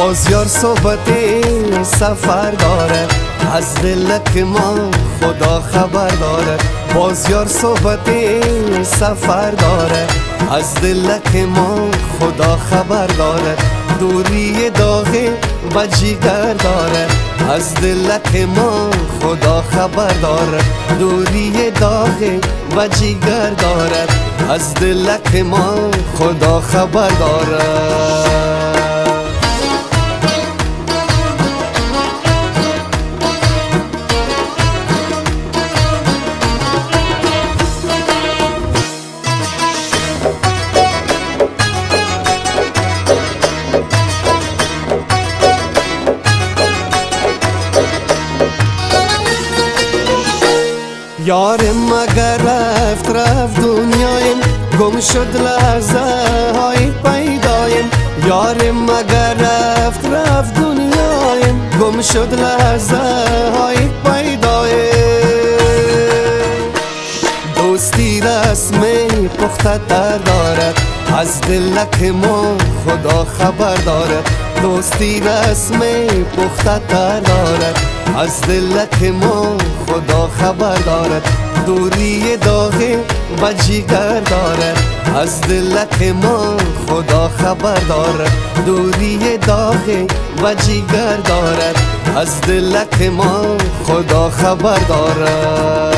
باز یار صحبت سفر داره، از دلک ما خدا خبر داره. باز یار صحبت سفر داره، از دلک ما خدا خبر داره. دوری داغی و جیگر داره، از دلک ما خدا خبر داره. دوری داغی و جیگر داره، از دلک ما خدا خبر داره. یارم مگر رفت دنیایم، گم شد لحظه های پیدایم. یارم مگر رفت دنیایم، گم شد لحظه های پیدایم. دوستی رسمی پخته تر دارد، از دلک ما خدا خبر دارد. دوستی رسمی پخته تر دارد، از دلک ما خدا خبر دارد. دوری داغی و جیگر دارد، از دلک ما خدا خبر دارد. دوری داغی و جیگر دارد، از دلک ما خدا خبر دارد.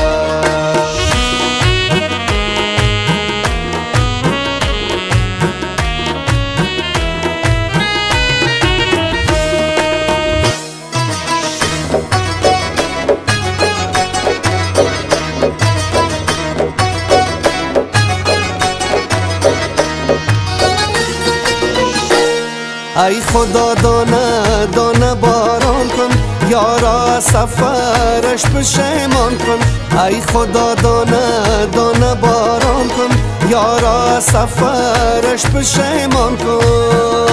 ای خدا دانه دانه باران کن، یارا سفرش پشیمان کن. ای خدا دانه دانه باران کن، یارا سفرش پشیمان کن.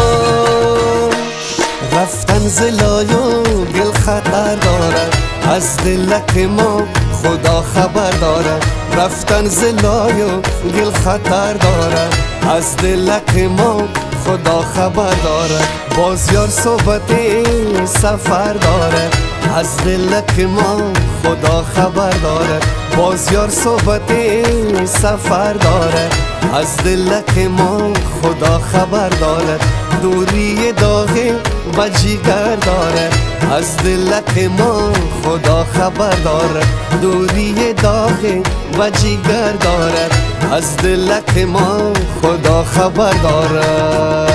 رفتن زلای و گل خطر دارد، از دلک ما خدا خبر دارد. رفتن زلای و گل خطر دارد، از دلک ما خدا خبر داره. باز یار صحبت سفر داره، از دلک ما خدا خبر داره. باز یار صحبت سفر داره، از دلک ما خدا خبر داره. دوری داغی و جیگر داره، از دلک ما خدا خبر داره. دوری داغی و جیگر داره، از دلک ما خدا خبر داره.